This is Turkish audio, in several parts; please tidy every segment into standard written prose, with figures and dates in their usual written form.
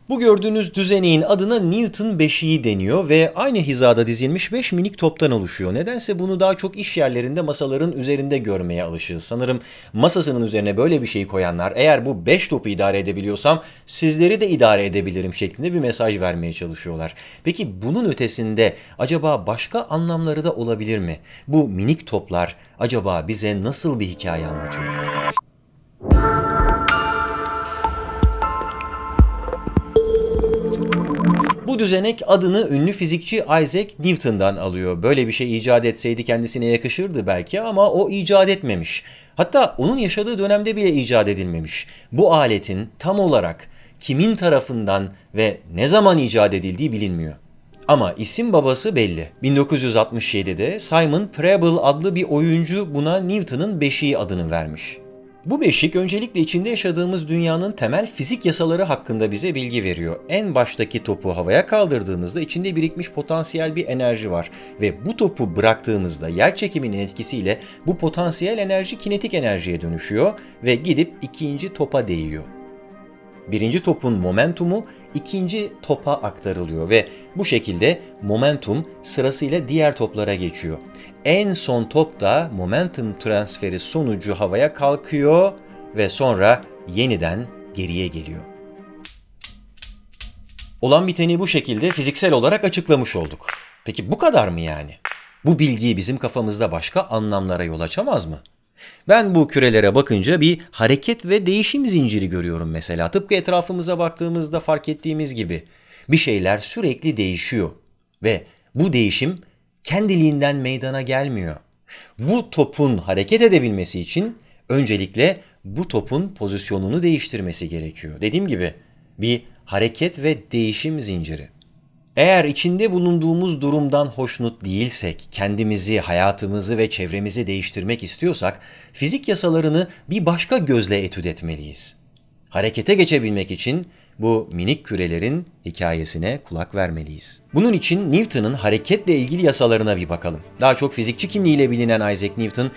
Bu gördüğünüz düzeneğin adına Newton beşiği deniyor ve aynı hizada dizilmiş 5 minik toptan oluşuyor. Nedense bunu daha çok iş yerlerinde masaların üzerinde görmeye alışığız. Sanırım masasının üzerine böyle bir şey koyanlar eğer bu 5 topu idare edebiliyorsam sizleri de idare edebilirim şeklinde bir mesaj vermeye çalışıyorlar. Peki bunun ötesinde acaba başka anlamları da olabilir mi? Bu minik toplar acaba bize nasıl bir hikaye anlatıyor? Bu düzenek adını ünlü fizikçi Isaac Newton'dan alıyor. Böyle bir şey icat etseydi kendisine yakışırdı belki ama o icat etmemiş. Hatta onun yaşadığı dönemde bile icat edilmemiş. Bu aletin tam olarak kimin tarafından ve ne zaman icat edildiği bilinmiyor. Ama isim babası belli. 1967'de Simon Preble adlı bir oyuncu buna Newton'un beşiği adını vermiş. Bu beşik öncelikle içinde yaşadığımız dünyanın temel fizik yasaları hakkında bize bilgi veriyor. En baştaki topu havaya kaldırdığımızda içinde birikmiş potansiyel bir enerji var ve bu topu bıraktığımızda yerçekiminin etkisiyle bu potansiyel enerji kinetik enerjiye dönüşüyor ve gidip ikinci topa değiyor. Birinci topun momentumu ikinci topa aktarılıyor ve bu şekilde momentum sırasıyla diğer toplara geçiyor. En son top da momentum transferi sonucu havaya kalkıyor ve sonra yeniden geriye geliyor. Olan biteni bu şekilde fiziksel olarak açıklamış olduk. Peki bu kadar mı yani? Bu bilgiyi bizim kafamızda başka anlamlara yol açamaz mı? Ben bu kürelere bakınca bir hareket ve değişim zinciri görüyorum mesela. Tıpkı etrafımıza baktığımızda fark ettiğimiz gibi bir şeyler sürekli değişiyor ve bu değişim kendiliğinden meydana gelmiyor. Bu topun hareket edebilmesi için öncelikle bu topun pozisyonunu değiştirmesi gerekiyor. Dediğim gibi bir hareket ve değişim zinciri. Eğer içinde bulunduğumuz durumdan hoşnut değilsek, kendimizi, hayatımızı ve çevremizi değiştirmek istiyorsak, fizik yasalarını bir başka gözle etüt etmeliyiz. Harekete geçebilmek için bu minik kürelerin hikayesine kulak vermeliyiz. Bunun için Newton'un hareketle ilgili yasalarına bir bakalım. Daha çok fizikçi kimliğiyle bilinen Isaac Newton,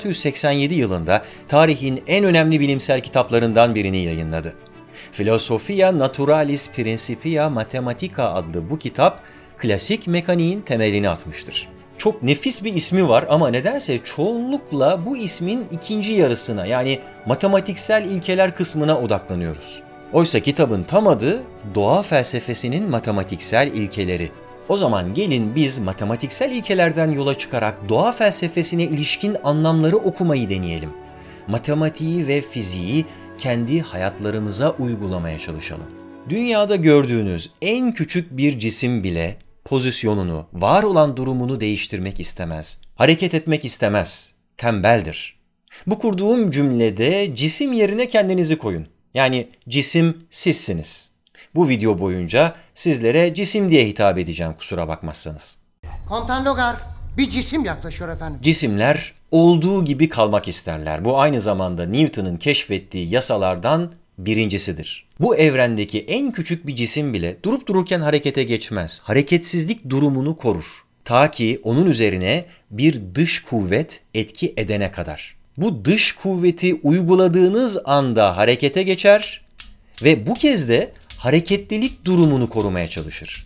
1687 yılında tarihin en önemli bilimsel kitaplarından birini yayınladı. Philosophia Naturalis Principia Mathematica adlı bu kitap, klasik mekaniğin temelini atmıştır. Çok nefis bir ismi var ama nedense çoğunlukla bu ismin ikinci yarısına yani matematiksel ilkeler kısmına odaklanıyoruz. Oysa kitabın tam adı Doğa Felsefesinin Matematiksel İlkeleri. O zaman gelin biz matematiksel ilkelerden yola çıkarak doğa felsefesine ilişkin anlamları okumayı deneyelim. Matematiği ve fiziği kendi hayatlarımıza uygulamaya çalışalım. Dünyada gördüğünüz en küçük bir cisim bile pozisyonunu, var olan durumunu değiştirmek istemez. Hareket etmek istemez. Tembeldir. Bu kurduğum cümlede cisim yerine kendinizi koyun. Yani cisim sizsiniz. Bu video boyunca sizlere cisim diye hitap edeceğim kusura bakmazsanız. Komutan Logar, bir cisim yaklaşıyor efendim. Cisimler olduğu gibi kalmak isterler. Bu aynı zamanda Newton'un keşfettiği yasalardan birincisidir. Bu evrendeki en küçük bir cisim bile durup dururken harekete geçmez. Hareketsizlik durumunu korur. Ta ki onun üzerine bir dış kuvvet etki edene kadar. Bu dış kuvveti uyguladığınız anda harekete geçer ve bu kez de hareketlilik durumunu korumaya çalışır.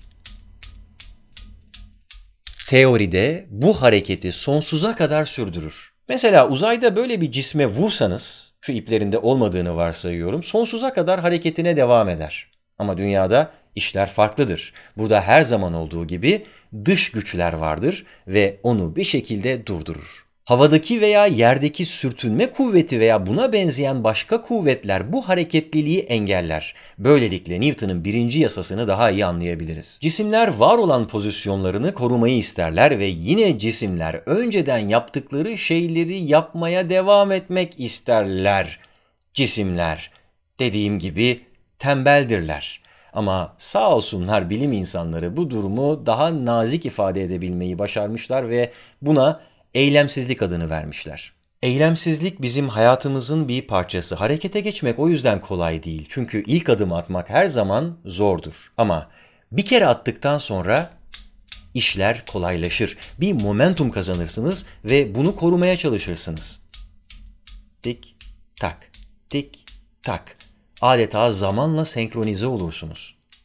Teoride bu hareketi sonsuza kadar sürdürür. Mesela uzayda böyle bir cisme vursanız, şu iplerinde olmadığını varsayıyorum, sonsuza kadar hareketine devam eder. Ama dünyada işler farklıdır. Burada her zaman olduğu gibi dış güçler vardır ve onu bir şekilde durdurur. Havadaki veya yerdeki sürtünme kuvveti veya buna benzeyen başka kuvvetler bu hareketliliği engeller. Böylelikle Newton'un birinci yasasını daha iyi anlayabiliriz. Cisimler var olan pozisyonlarını korumayı isterler ve yine cisimler önceden yaptıkları şeyleri yapmaya devam etmek isterler. Cisimler, dediğim gibi tembeldirler. Ama sağ olsunlar bilim insanları bu durumu daha nazik ifade edebilmeyi başarmışlar ve buna eylemsizlik adını vermişler. Eylemsizlik bizim hayatımızın bir parçası. Harekete geçmek o yüzden kolay değil. Çünkü ilk adımı atmak her zaman zordur. Ama bir kere attıktan sonra işler kolaylaşır. Bir momentum kazanırsınız ve bunu korumaya çalışırsınız. Tik tak, tik tak. Adeta zamanla senkronize olursunuz.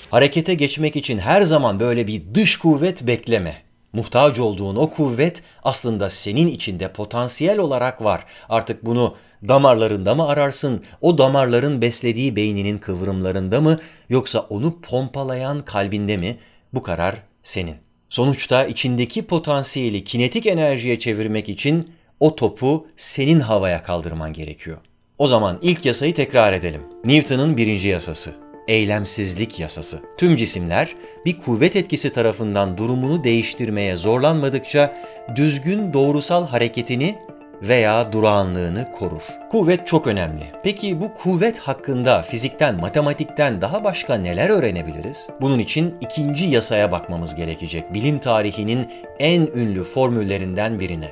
Harekete geçmek için her zaman böyle bir dış kuvvet bekleme. Muhtaç olduğun o kuvvet aslında senin içinde potansiyel olarak var. Artık bunu damarlarında mı ararsın, o damarların beslediği beyninin kıvrımlarında mı, yoksa onu pompalayan kalbinde mi? Bu karar senin. Sonuçta içindeki potansiyeli kinetik enerjiye çevirmek için o topu senin havaya kaldırman gerekiyor. O zaman ilk yasayı tekrar edelim. Newton'un birinci yasası. Eylemsizlik yasası. Tüm cisimler bir kuvvet etkisi tarafından durumunu değiştirmeye zorlanmadıkça düzgün doğrusal hareketini veya durağanlığını korur. Kuvvet çok önemli. Peki bu kuvvet hakkında fizikten, matematikten daha başka neler öğrenebiliriz? Bunun için ikinci yasaya bakmamız gerekecek. Bilim tarihinin en ünlü formüllerinden birine.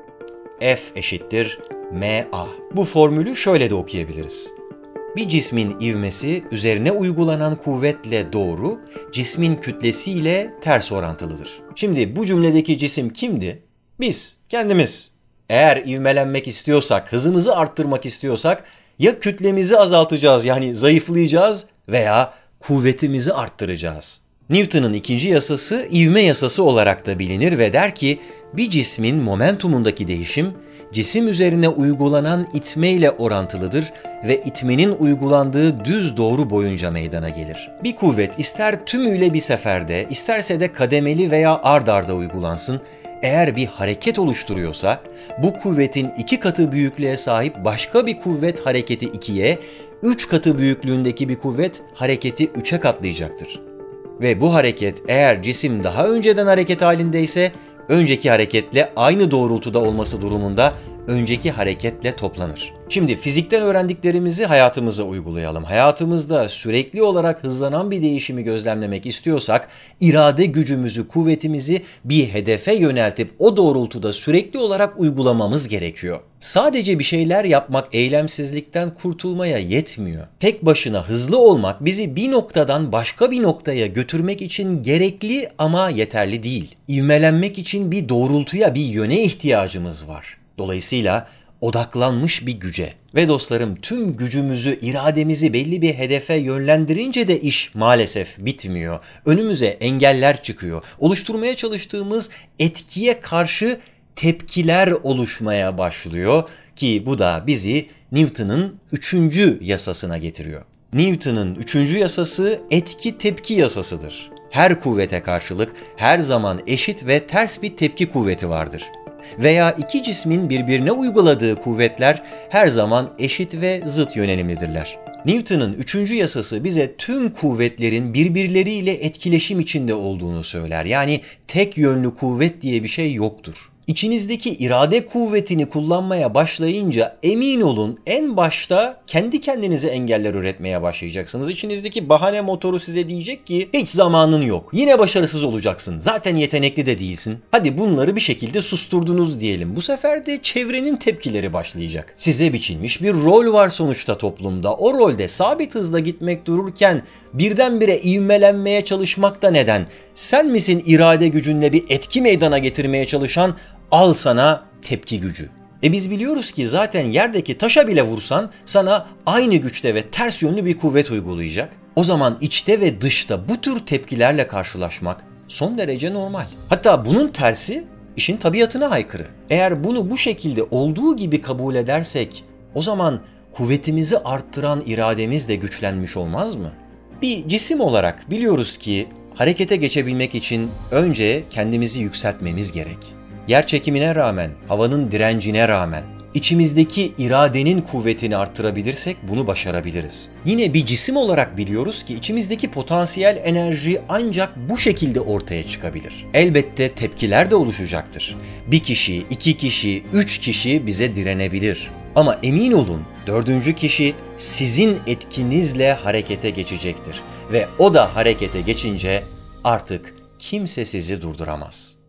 F eşittir ma. Bu formülü şöyle de okuyabiliriz. Bir cismin ivmesi üzerine uygulanan kuvvetle doğru, cismin kütlesiyle ters orantılıdır. Şimdi bu cümledeki cisim kimdi? Biz, kendimiz. Eğer ivmelenmek istiyorsak, hızımızı arttırmak istiyorsak ya kütlemizi azaltacağız, yani zayıflayacağız, veya kuvvetimizi arttıracağız. Newton'un ikinci yasası ivme yasası olarak da bilinir ve der ki bir cismin momentumundaki değişim cisim üzerine uygulanan itme ile orantılıdır ve itmenin uygulandığı düz doğru boyunca meydana gelir. Bir kuvvet ister tümüyle bir seferde, isterse de kademeli veya ard arda uygulansın, eğer bir hareket oluşturuyorsa, bu kuvvetin 2 katı büyüklüğe sahip başka bir kuvvet hareketi 2'ye, 3 katı büyüklüğündeki bir kuvvet hareketi 3'e katlayacaktır. Ve bu hareket eğer cisim daha önceden hareket halindeyse, önceki hareketle aynı doğrultuda olması durumunda önceki hareketle toplanır. Şimdi fizikten öğrendiklerimizi hayatımıza uygulayalım. Hayatımızda sürekli olarak hızlanan bir değişimi gözlemlemek istiyorsak, irade gücümüzü, kuvvetimizi bir hedefe yöneltip o doğrultuda sürekli olarak uygulamamız gerekiyor. Sadece bir şeyler yapmak eylemsizlikten kurtulmaya yetmiyor. Tek başına hızlı olmak bizi bir noktadan başka bir noktaya götürmek için gerekli ama yeterli değil. İvmelenmek için bir doğrultuya, bir yöne ihtiyacımız var. Dolayısıyla odaklanmış bir güce. Ve dostlarım, tüm gücümüzü, irademizi belli bir hedefe yönlendirince de iş maalesef bitmiyor. Önümüze engeller çıkıyor. Oluşturmaya çalıştığımız etkiye karşı tepkiler oluşmaya başlıyor ki bu da bizi Newton'un 3. yasasına getiriyor. Newton'un 3. yasası etki-tepki yasasıdır. Her kuvvete karşılık her zaman eşit ve ters bir tepki kuvveti vardır. Veya iki cismin birbirine uyguladığı kuvvetler her zaman eşit ve zıt yönelimlidirler. Newton'un 3. yasası bize tüm kuvvetlerin birbirleriyle etkileşim içinde olduğunu söyler. Yani tek yönlü kuvvet diye bir şey yoktur. İçinizdeki irade kuvvetini kullanmaya başlayınca emin olun en başta kendi kendinize engeller üretmeye başlayacaksınız. İçinizdeki bahane motoru size diyecek ki hiç zamanın yok. Yine başarısız olacaksın. Zaten yetenekli de değilsin. Hadi bunları bir şekilde susturdunuz diyelim. Bu sefer de çevrenin tepkileri başlayacak. Size biçilmiş bir rol var sonuçta toplumda. O rolde sabit hızla gitmek dururken birdenbire ivmelenmeye çalışmak da neden? Sen misin irade gücünle bir etki meydana getirmeye çalışan? Al sana tepki gücü. Biz biliyoruz ki zaten yerdeki taşa bile vursan sana aynı güçte ve ters yönlü bir kuvvet uygulayacak. O zaman içte ve dışta bu tür tepkilerle karşılaşmak son derece normal. Hatta bunun tersi işin tabiatına aykırı. Eğer bunu bu şekilde olduğu gibi kabul edersek o zaman kuvvetimizi arttıran irademiz de güçlenmiş olmaz mı? Bir cisim olarak biliyoruz ki harekete geçebilmek için önce kendimizi yükseltmemiz gerek. Yer çekimine rağmen, havanın direncine rağmen, içimizdeki iradenin kuvvetini arttırabilirsek bunu başarabiliriz. Yine bir cisim olarak biliyoruz ki içimizdeki potansiyel enerji ancak bu şekilde ortaya çıkabilir. Elbette tepkiler de oluşacaktır. Bir kişi, 2 kişi, 3 kişi bize direnebilir. Ama emin olun 4. kişi sizin etkinizle harekete geçecektir. Ve o da harekete geçince artık kimse sizi durduramaz.